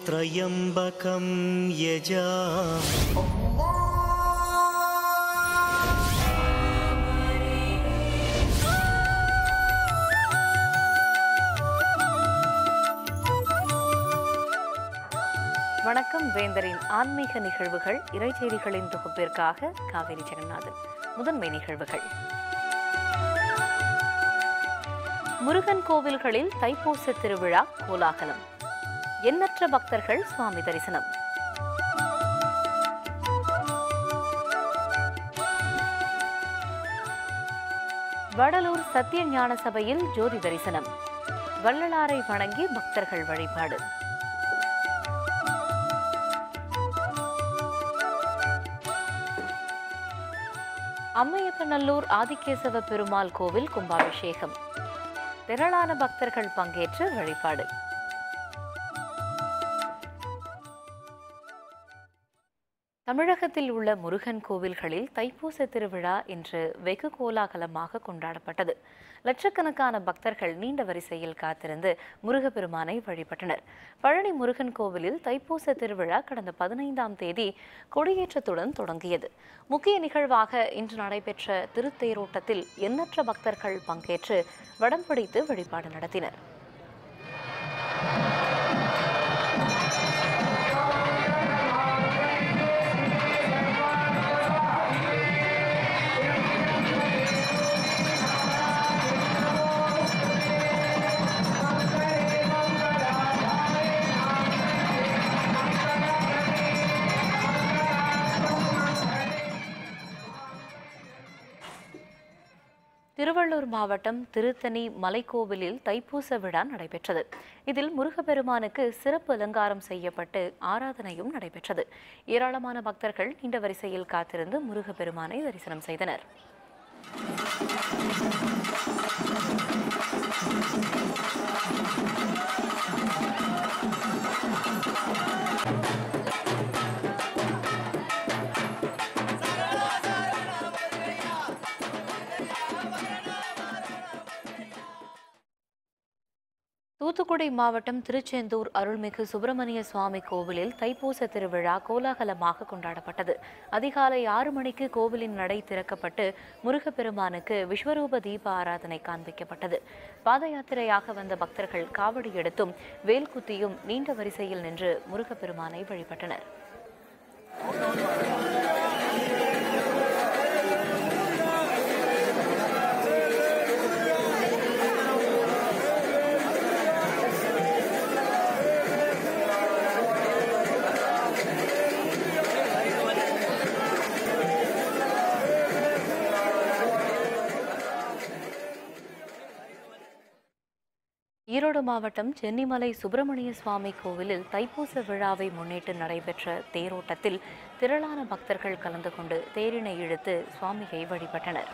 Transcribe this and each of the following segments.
त्र्यम्बकं यजामि வணக்கம். வேந்தரின் ஆன்மீக நிகழ்வுகள் இறைச்செய்திகளின் தொகுப்பிற்காக காவேரி ஜெகநாதன். முதன்மை நிகழ்வுகள். முருகன் கோவில்களில் தைப்பூச திருவிழா கோலாகலம். எண்ணற்ற பக்தர்கள் சுவாமி தரிசனம். வடலூர் சத்திய ஞான சபையில் ஜோதி தரிசனம். வள்ளலாரை வணங்கி பக்தர்கள் வழிபாடு. அம்மையப்பநல்லூர் ஆதிகேசவ பெருமாள் கோவில் கும்பாபிஷேகம். திரளான பக்தர்கள் பங்கேற்று வழிபாடு. தமிழகத்தில் உள்ள முருகன் கோவில்களில் தைப்பூச திருவிழா இன்று வெகு கோலாகலமாக கொண்டாடப்பட்டது. லட்சக்கணக்கான பக்தர்கள் நீண்ட வரிசையில் காத்திருந்து முருகப்பெருமானை வழிபட்டனர். பழனி முருகன் கோவிலில் தைப்பூச திருவிழா கடந்த 15ஆம் தேதி கொடியேற்றத்துடன் தொடங்கியது. முக்கிய நிகழ்வாக இன்று நடைபெற்ற திருத்தேரோட்டத்தில் எண்ணற்ற பக்தர்கள் பங்கேற்று வடம் பிடித்து வழிபாடு நடத்தினர். திருவள்ளூர் மாவட்டம் திருத்தணி மலைக்கோவிலில் தைப்பூச விழா நடைபெற்றது. இதில் முருகப்பெருமானுக்கு சிறப்பு அலங்காரம் செய்யப்பட்டு ஆராதனையும் நடைபெற்றது. ஏராளமான பக்தர்கள் நீண்ட வரிசையில் காத்திருந்து முருகப்பெருமானை தரிசனம் செய்தனர். தூத்துக்குடி மாவட்டம் திருச்செந்தூர் அருள்மிகு சுப்பிரமணிய சுவாமி கோவிலில் தைப்பூச திருவிழா கோலாகலமாக கொண்டாடப்பட்டது. அதிகாலை 6 மணிக்கு கோவிலின் நடை திறக்கப்பட்டு முருகப்பெருமானுக்கு விஸ்வரூப தீப ஆராதனை காண்பிக்கப்பட்டது. பாத யாத்திரையாக வந்த பக்தர்கள் காவடி எடுத்தும் வேல் குத்தியும் நீண்ட வரிசையில் நின்று முருகப்பெருமானை வழிபட்டனர். ஈரோடு மாவட்டம் சென்னிமலை சுப்பிரமணிய சுவாமி கோவிலில் தைப்பூச விழாவை முன்னிட்டு நடைபெற்ற தேரோட்டத்தில் திரளான பக்தர்கள் கலந்து கொண்டு தேரினை இழுத்து சுவாமியை வழிபட்டனர்.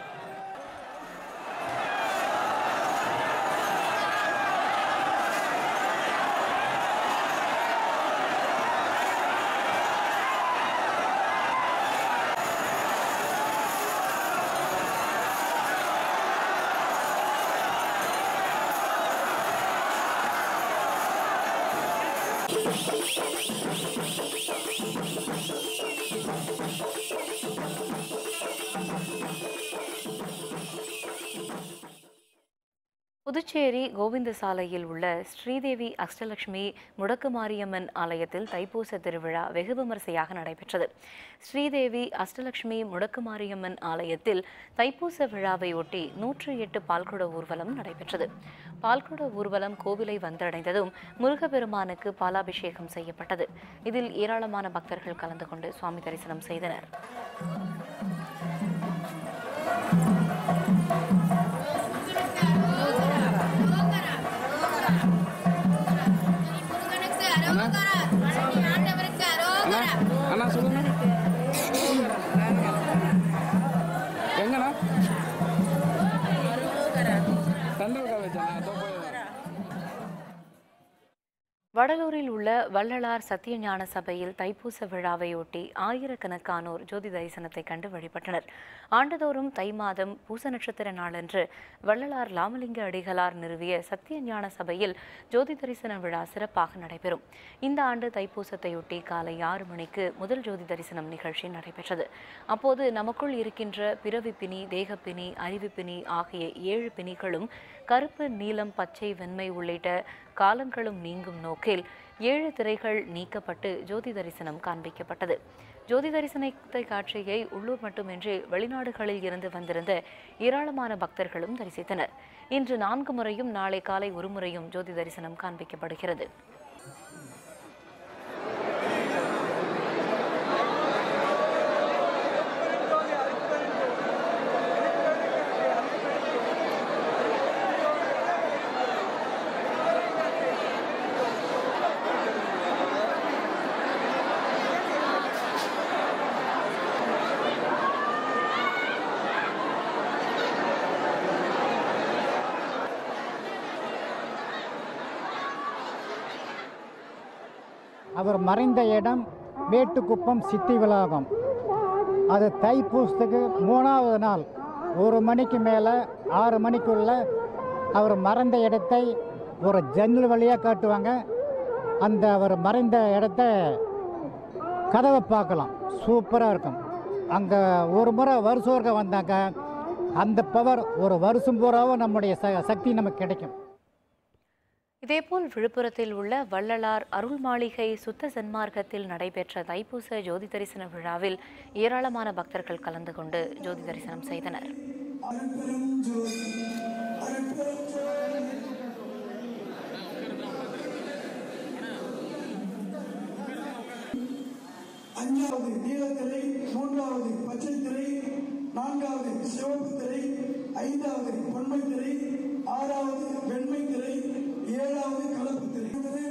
புதுச்சேரி கோவிந்த சாலையில் உள்ள ஸ்ரீதேவி அஷ்டலட்சுமி முடக்குமாரியம்மன் ஆலயத்தில் தைப்பூச திருவிழா வெகு விமரிசையாக நடைபெற்றது. ஸ்ரீதேவி அஷ்டலட்சுமி முடக்குமாரியம்மன் ஆலயத்தில் தைப்பூச விழாவை ஒட்டி 108 பால்குட ஊர்வலம் நடைபெற்றது. பால்குட ஊர்வலம் கோவிலை வந்தடைந்ததும் முருகப்பெருமானுக்கு பாலாபிஷேகம் செய்யப்பட்டது. இதில் ஏராளமான பக்தர்கள் கலந்து கொண்டு சுவாமி தரிசனம் செய்தனர். வடலூரில் உள்ள வள்ளலார் சத்தியஞான சபையில் தைப்பூச விழாவையொட்டி ஆயிரக்கணக்கானோர் ஜோதி தரிசனத்தை கண்டு வழிபட்டனர். ஆண்டுதோறும் தை மாதம் பூச நட்சத்திர நாளன்று வள்ளலார் லாமலிங்க அடிகளார் நிறுவிய சத்தியஞான சபையில் ஜோதி தரிசன விழா சிறப்பாக நடைபெறும். இந்த ஆண்டு தைப்பூசத்தையொட்டி காலை 6 மணிக்கு முதல் ஜோதி தரிசனம் நிகழ்ச்சி நடைபெற்றது. அப்போது நமக்குள் இருக்கின்ற பிறவிப்பினி, தேகப்பினி, அறிவுப்பினி ஆகிய 7 பிணிகளும் கருப்பு, நீலம், பச்சை, வெண்மை உள்ளிட்ட காலங்களும் நீங்கும் நோக்கில் 7 திரைகள் நீக்கப்பட்டு ஜோதி தரிசனம் காண்பிக்கப்பட்டது. ஜோதி தரிசனத்தை காட்சியை உள்ளூர் மட்டுமின்றி வெளிநாடுகளில் இருந்து வந்திருந்த ஏராளமான பக்தர்களும் தரிசித்தனர். இன்று 4 முறையும் நாளை காலை 1 முறையும் ஜோதி தரிசனம் காண்பிக்கப்படுகிறது. அவர் மறைந்த இடம் மேட்டுக்குப்பம் சித்தி விலாகம். அது தைப்பூசத்துக்கு 3வது நாள் 1 மணிக்கு மேலே 6 மணிக்குள்ள அவர் மறைந்த இடத்தை ஒரு ஜன்னல் வழியாக காட்டுவாங்க. அந்த அவர் மறைந்த இடத்த கதவை பார்க்கலாம், சூப்பராக இருக்கும். அங்கே ஒரு முறை வருஷம் வந்தாங்க, அந்த பவர் ஒரு வருஷம் பூராவும் நம்முடைய சக்தி நமக்கு கிடைக்கும். இதேபோல் விழுப்புரத்தில் உள்ள வள்ளலார் அருள் மாளிகை சுத்த சன்மார்க்கத்தில் நடைபெற்ற தைப்பூச ஜோதி தரிசன விழாவில் ஏராளமான பக்தர்கள் கலந்து கொண்டு ஜோதி தரிசனம் செய்தனர். அஞ்சாவது நீலத்திரை, 3வது பச்சை திரை, 4வது சிவப்பு திரை, 5வது பொன்மை திரை, 6வது வெண்மை திரை, 7வது கலப்பு திரை.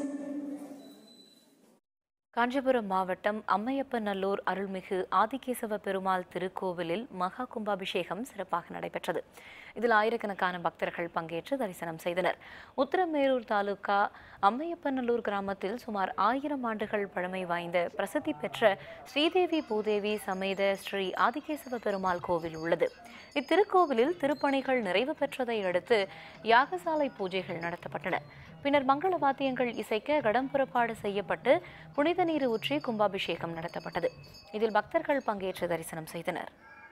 காஞ்சிபுரம் மாவட்டம் அம்மையப்பநல்லூர் அருள்மிகு ஆதிகேசவ பெருமாள் திருக்கோவிலில் மகா கும்பாபிஷேகம் சிறப்பாக நடைபெற்றது. இதில் ஆயிரக்கணக்கான பக்தர்கள் பங்கேற்று தரிசனம் செய்தனர். உத்திரமேரூர் தாலுகா அம்மையப்பநல்லூர் கிராமத்தில் சுமார் 1000 ஆண்டுகள் பழமை வாய்ந்த பிரசித்தி பெற்ற ஸ்ரீதேவி பூதேவி சமேத ஸ்ரீ ஆதிகேசவ பெருமாள் கோவில் உள்ளது. இத்திருக்கோவிலில் திருப்பணிகள் நிறைவு பெற்றதை அடுத்து யாகசாலை பூஜைகள் நடத்தப்பட்டன. பின்னர் மங்கள வாத்தியங்கள் இசைக்க கடம் புறப்பாடு செய்யப்பட்டு புனித நீர் ஊற்றி கும்பாபிஷேகம் நடத்தப்பட்டது. இதில் பக்தர்கள் பங்கேற்று தரிசனம் செய்தனர்.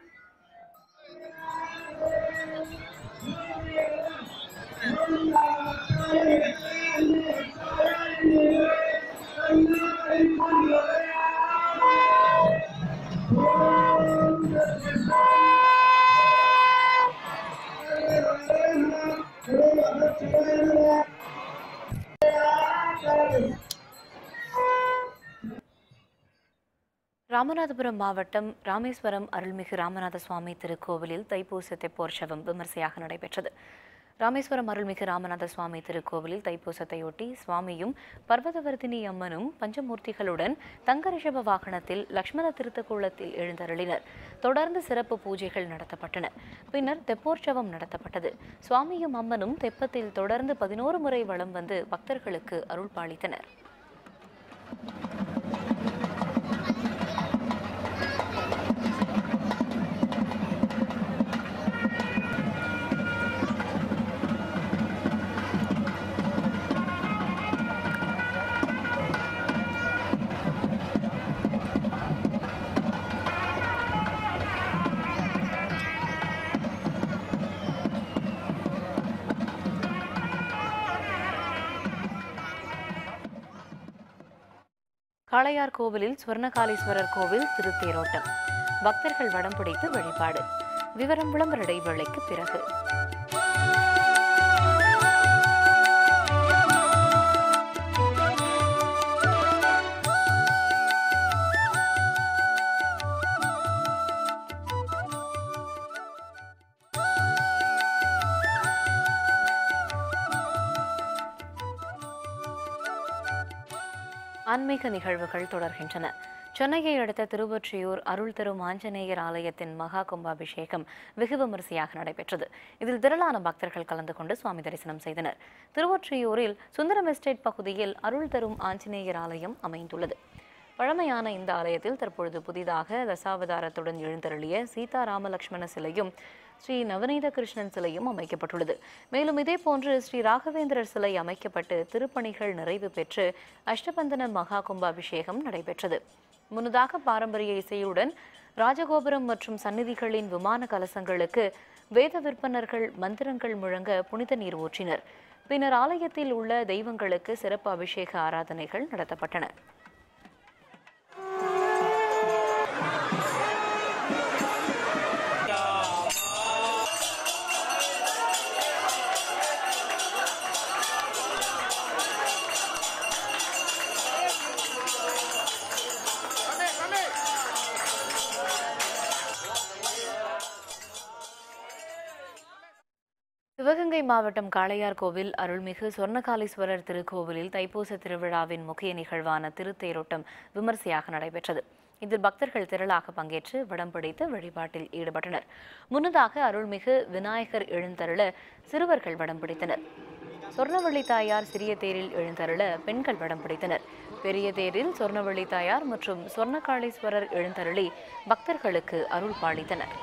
ராமநாதபுரம் மாவட்டம் ராமேஸ்வரம் அருள்மிகு ராமநாத சுவாமி திருக்கோவிலில் தைப்பூச தெப்போற்சவம் விமர்சையாக நடைபெற்றது. ராமேஸ்வரம் அருள்மிகு ராமநாத சுவாமி திருக்கோவிலில் தைப்பூசத்தையொட்டி சுவாமியும் பர்வதவர்தினி அம்மனும் பஞ்சமூர்த்திகளுடன் தங்க ரிஷப வாகனத்தில் லக்ஷ்மண திருத்தக்கூளத்தில் எழுந்தருளினர். தொடர்ந்து சிறப்பு பூஜைகள் நடத்தப்பட்டன. பின்னர் தெப்போற்சவம் நடத்தப்பட்டது. சுவாமியும் அம்மனும் தெப்பத்தில் தொடர்ந்து 11 முறை வலம் வந்து பக்தர்களுக்கு அருள் பாலித்தனர். காளையார் கோவிலில் சுவர்ணகாலீஸ்வரர் கோவில் திருத்தேரோட்டம். பக்தர்கள் வடம் பிடித்து வழிபாடு. விவரம் விளம்பர இடைவேளைக்கு பிறகு. ஆன்மீக நிகழ்வுகள் தொடர்கின்றன. சென்னையை அடுத்த திருவொற்றியூர் அருள் தரும் ஆஞ்சநேயர் ஆலயத்தின் மகா கும்பாபிஷேகம் வெகு விமரிசையாக நடைபெற்றது. இதில் திரளான பக்தர்கள் கலந்து கொண்டு சுவாமி தரிசனம் செய்தனர். திருவொற்றியூரில் சுந்தரம் எஸ்டேட் பகுதியில் அருள் தரும் ஆஞ்சநேயர் ஆலயம் அமைந்துள்ளது. பழமையான இந்த ஆலயத்தில் தற்பொழுது புதிதாக தசாவதாரத்துடன் எழுந்தருளிய சீதாராம லட்சுமண சிலையும் ஸ்ரீ நவநீத கிருஷ்ணன் சிலையும் அமைக்கப்பட்டுள்ளது. மேலும் இதேபோன்று ஸ்ரீ ராகவேந்திரர் சிலை அமைக்கப்பட்டு திருப்பணிகள் நிறைவு பெற்று அஷ்டபந்தன மகா கும்பாபிஷேகம் நடைபெற்றது. முன்னதாக பாரம்பரிய இசையுடன் ராஜகோபுரம் மற்றும் சந்நிதிகளின் விமான கலசங்களுக்கு வேத விற்பனர்கள் மந்திரங்கள் முழங்க புனித நீர் ஊற்றினர். பின்னர் ஆலயத்தில் உள்ள தெய்வங்களுக்கு சிறப்பு அபிஷேக ஆராதனைகள் நடத்தப்பட்டன. சிவகங்கை மாவட்டம் காளையார் கோவில் அருள்மிகு சொர்ணகாலீஸ்வரர் திருக்கோவிலில் தைப்பூச திருவிழாவின் முக்கிய நிகழ்வான திருத்தேரோட்டம் விமர்சையாக நடைபெற்றது. இதில் பக்தர்கள் திரளாக பங்கேற்று வடம் பிடித்து வழிபாட்டில் ஈடுபட்டனர். முன்னதாக அருள்மிகு விநாயகர் எழுந்தருள சிறுவர்கள் வடம் பிடித்தனர். சொர்ணவள்ளி தாயார் சிறிய தேரில் எழுந்தருள பெண்கள் வடம் பிடித்தனர். பெரிய தேரில் சொர்ணவள்ளி தாயார் மற்றும் சொர்ணகாளீஸ்வரர் எழுந்தருளி பக்தர்களுக்கு அருள் பாலித்தனர்.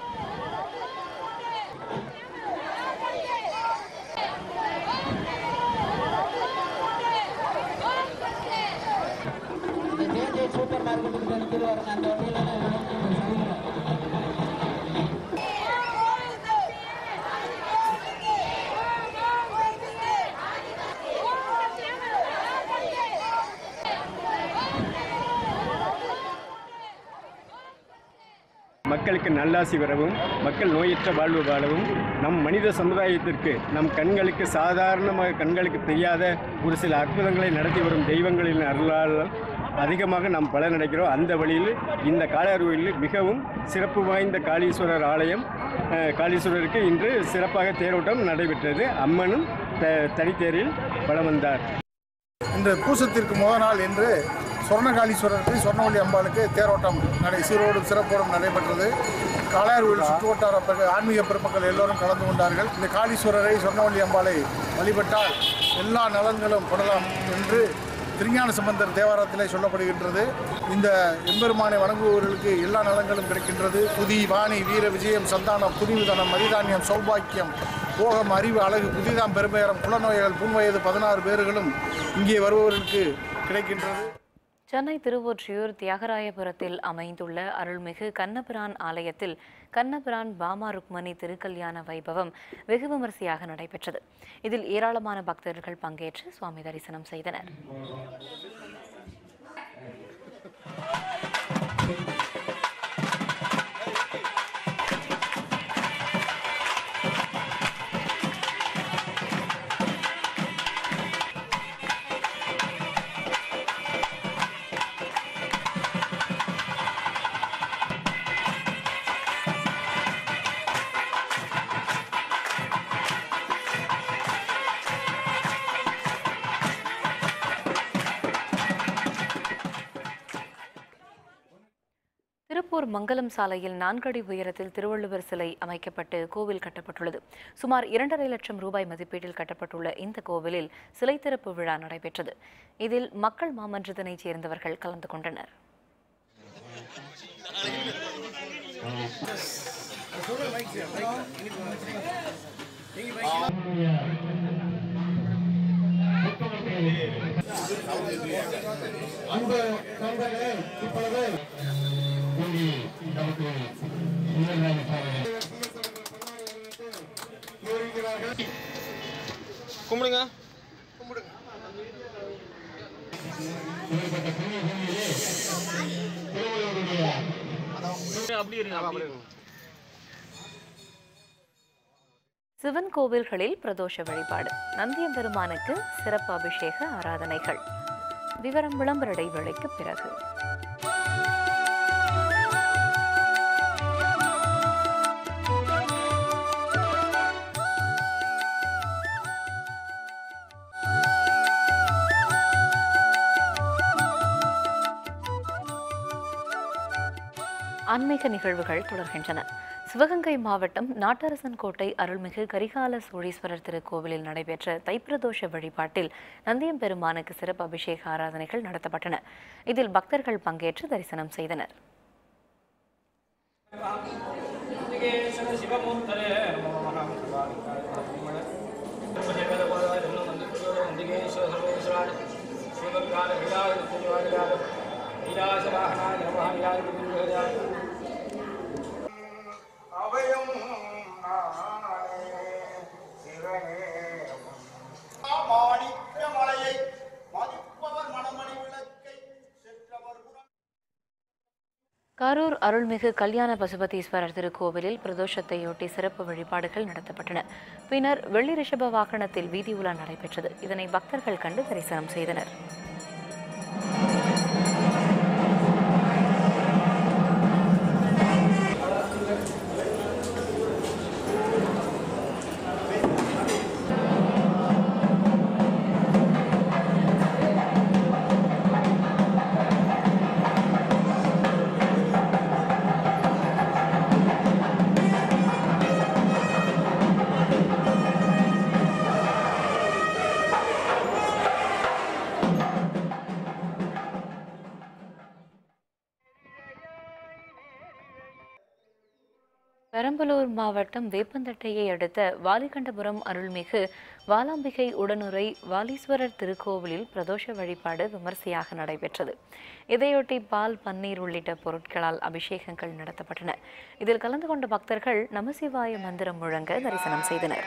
மக்களுக்கு நல்லாசி வரவும், மக்கள் நோயற்ற வாழ்வு வாழவும், நம் மனித சமுதாயத்திற்கு நம் கண்களுக்கு சாதாரணமாக கண்களுக்கு தெரியாத ஒரு சில அற்புதங்களை நடத்தி வரும் தெய்வங்களின் அருளால் அதிகமாக நாம் பலன் அடைகிறோம். அந்த வழியில் இந்த காளையார் கோயிலில் மிகவும் சிறப்பு வாய்ந்த காளீஸ்வரர் ஆலயம், காளீஸ்வரருக்கு இன்று சிறப்பாக தேரோட்டம் நடைபெற்றது. அம்மனும் தனித்தேரில் வலம் வந்தார். இன்று பூசத்திற்கு முதல் நாள் என்று சொர்ணகாளீஸ்வரருக்கு சொர்ணவள்ளி அம்பாளுக்கு தேரோட்டம் சீரோடும் சிறப்போடும் நடைபெற்றது. காளையார் கோயில் சுற்றுவட்டார ஆன்மீக பெருமக்கள் எல்லோரும் கலந்து கொண்டார்கள். இந்த காளீஸ்வரரை சொர்ணவள்ளி அம்பாளை வழிபட்டால் எல்லா நலன்களும் பெறலாம் என்று திருஞான சம்பந்தர் தேவாரத்திலே சொல்லப்படுகின்றது. இந்த எம்பெருமானை வணங்குபவர்களுக்கு எல்லா நலங்களும் கிடைக்கின்றது. புதி வாணி வீர விஜயம் சந்தானம் புனிதனம் மதிதானியம் சௌபாக்கியம் போகம் அறிவு அழகு புதிதாம் பெரும்பேரம் குலநோய்கள் புன்வயது 16 பேர்களும் இங்கே வருபவர்களுக்கு கிடைக்கின்றது. சென்னை திருவொற்றியூர் தியாகராயபுரத்தில் அமைந்துள்ள அருள்மிகு கண்ணபிரான் ஆலயத்தில் கண்ணபிரான் பாமா ருக்மணி திருக்கல்யாண வைபவம் வெகு விமரிசையாக நடைபெற்றது. இதில் ஏராளமான பக்தர்கள் பங்கேற்று சுவாமி தரிசனம் செய்தனர். திருப்பூர் மங்கலம் சாலையில் 4 அடி உயரத்தில் திருவள்ளுவர் சிலை அமைக்கப்பட்டு கோவில் கட்டப்பட்டுள்ளது. சுமார் 2.5 லட்சம் ரூபாய் மதிப்பீட்டில் கட்டப்பட்டுள்ள இந்த கோவிலில் சிலை திறப்பு விழா நடைபெற்றது. இதில் மக்கள் மாமன்றத்தினைச் சேர்ந்தவர்கள் கலந்து கொண்டனர். கும்பிடுங்க. சிவன் கோவில்களில் பிரதோஷ வழிபாடு, நந்தியம்பெருமானுக்கு சிறப்பு அபிஷேக ஆராதனைகள். விவரம் விளம்பர இடைவேளைக்கு பிறகு. ஆன்மீக நிகழ்வுகள் தொடர்கின்றன. சிவகங்கை மாவட்டம் நாட்டரசன் கோட்டை அருள்மிகு கரிகால சோழீஸ்வரர் திருக்கோவிலில் நடைபெற்ற தைப்பிரதோஷ வழிபாட்டில் நந்தியம்பெருமானுக்கு சிறப்பு அபிஷேக ஆராதனைகள் நடத்தப்பட்டன. இதில் பக்தர்கள் பங்கேற்று தரிசனம் செய்தனர். கரூர் அருள்மிகு கல்யாண பசுபதீஸ்வரர் திருக்கோவிலில் பிரதோஷத்தையொட்டி சிறப்பு வழிபாடுகள் நடத்தப்பட்டன. பின்னர் வெள்ளி ரிஷப வாகனத்தில் வீதி உலா நடைபெற்றது. இதனை பக்தர்கள் கண்டு தரிசனம் செய்தனர். பெரம்பலூர் மாவட்டம் வேப்பந்தட்டையை அடுத்த வாலிகண்டபுரம் அருள்மிகு வாலாம்பிகை உடனுரை வாலீஸ்வரர் திருக்கோவிலில் பிரதோஷ வழிபாடு விமர்சையாக நடைபெற்றது. இதையொட்டி பால், பன்னீர் உள்ளிட்ட பொருட்களால் அபிஷேகங்கள் நடத்தப்பட்டன. இதில் கலந்து கொண்ட பக்தர்கள் நமசிவாய மந்திரம் முழங்க தரிசனம் செய்தனர்.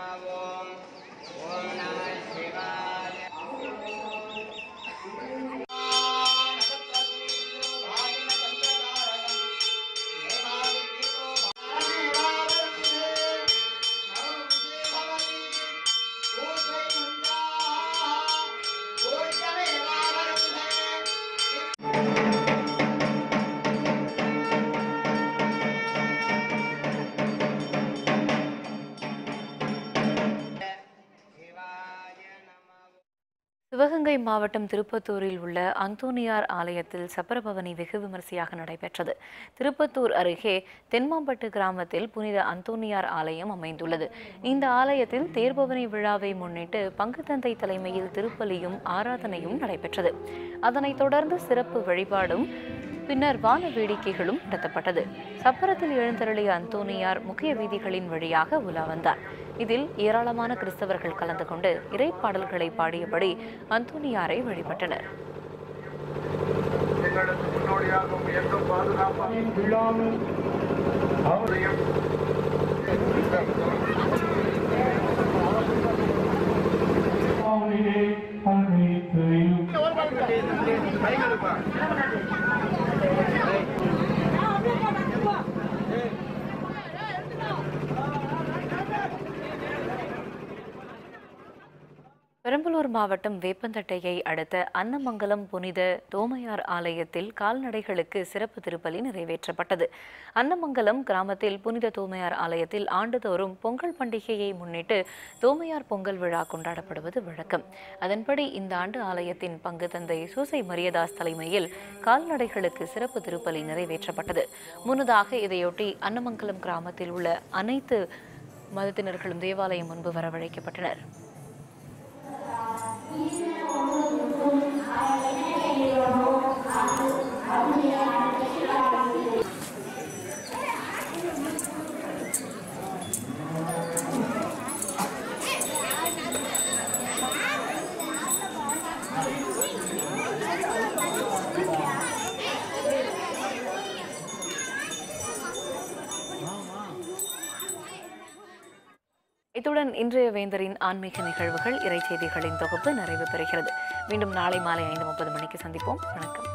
சிவகங்கை மாவட்டம் திருப்பத்தூரில் உள்ள அந்தோனியார் ஆலயத்தில் சப்பரபவனி வெகு விமரிசையாக நடைபெற்றது. திருப்பத்தூர் அருகே தென்மாம்பட்டு கிராமத்தில் புனித அந்தோனியார் ஆலயம் அமைந்துள்ளது. இந்த ஆலயத்தில் தேர்பவனி விழாவை முன்னிட்டு பங்குத்தந்தை தலைமையில் திருப்பலியும் ஆராதனையும் நடைபெற்றது. அதனைத் தொடர்ந்து சிறப்பு வழிபாடும் பின்னர் வான வேடிக்கைகளும் நடத்தப்பட்டது. சப்பரத்தில் எழுந்தருளிய அந்தோனியார் முக்கிய வீதிகளின் வழியாக உலா வந்தார். இதில் ஏராளமான கிறிஸ்தவர்கள் கலந்து கொண்டு இறைப்பாடல்களை பாடியபடி அந்தோனியாரை வழிபட்டனர். பெரம்பலூர் மாவட்டம் வேப்பந்தட்டையை அடுத்த அன்னமங்கலம் புனித தோமையார் ஆலயத்தில் கால்நடைகளுக்கு சிறப்பு திருப்பலி நிறைவேற்றப்பட்டது. அன்னமங்கலம் கிராமத்தில் புனித தோமையார் ஆலயத்தில் ஆண்டுதோறும் பொங்கல் பண்டிகையை முன்னிட்டு தோமையார் பொங்கல் விழா கொண்டாடப்படுவது வழக்கம். அதன்படி இந்த ஆண்டு ஆலயத்தின் பங்கு தந்தை சூசை மரியதாஸ் தலைமையில் கால்நடைகளுக்கு சிறப்பு திருப்பலி நிறைவேற்றப்பட்டது. முன்னதாக இதையொட்டி அன்னமங்கலம் கிராமத்தில் உள்ள அனைத்து மதத்தினர்களும் தேவாலயம் முன்பு வரவழைக்கப்பட்டனர். இத்துடன் இன்றைய வேந்தரின் ஆன்மீக நிகழ்வுகள் இறை செய்திகளின் தொகுப்பு நிறைவு பெறுகிறது. மீண்டும் நாளை மாலை 5:30 மணிக்கு சந்திப்போம். வணக்கம்.